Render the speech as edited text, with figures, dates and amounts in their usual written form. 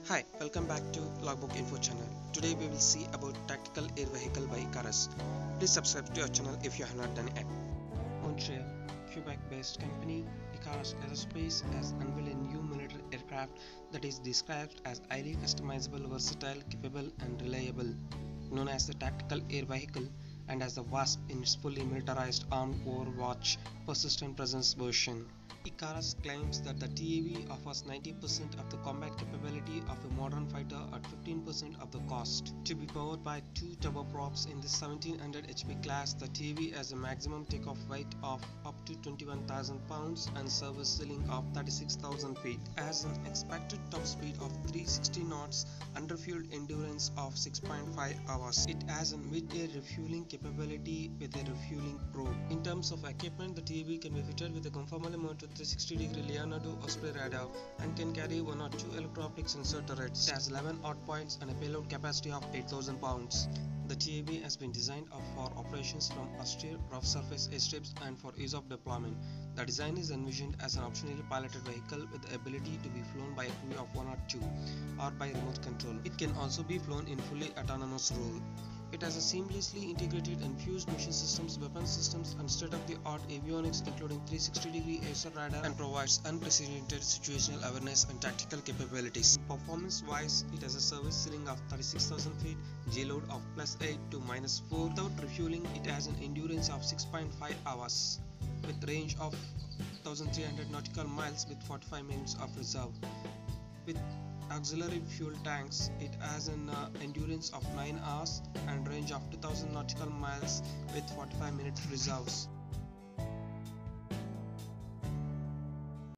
Hi, welcome back to Logbook Info channel. Today we will see about tactical air vehicle by Icarus. Please subscribe to our channel if you have not done yet. Montreal, Quebec-based company Icarus Aerospace has unveiled a new military aircraft that is described as highly customizable, versatile, capable and reliable, known as the tactical air vehicle and as the WASP in its fully militarized armed Overwatch persistent presence version. Icarus claims that the TAV offers 90% of the combat capability of a modern fighter at 15% of the cost. To be powered by two turboprops in the 1700 HP class, the TAV has a maximum takeoff weight of up to 21,000 pounds and service ceiling of 36,000 feet. Has an expected top speed of 360 knots, underfueled endurance of 6.5 hours. It has a mid-air refueling capability with a refueling probe. In terms of equipment, the TAV can be fitted with a conformally mounted 360-degree Leonardo Osprey radar and can carry one or two electro-optic sensor turrets. It has 11 odd points and a payload capacity of 8,000 pounds. The TAV has been designed for operations from austere rough surface airstrips and for ease of deployment. The design is envisioned as an optionally piloted vehicle with the ability to be flown by a crew of one or two or by remote control. It can also be flown in fully autonomous role. It has a seamlessly integrated and fused mission systems, weapon systems and state-of-the-art avionics including 360-degree AESA radar and provides unprecedented situational awareness and tactical capabilities. Performance-wise, it has a service ceiling of 36,000 feet, G-load of +8 to -4. Without refueling, it has an endurance of 6.5 hours with range of 1,300 nautical miles with 45 minutes of reserve. With auxiliary fuel tanks, it has an endurance of 9 hours and range of 2000 nautical miles with 45 minutes reserves.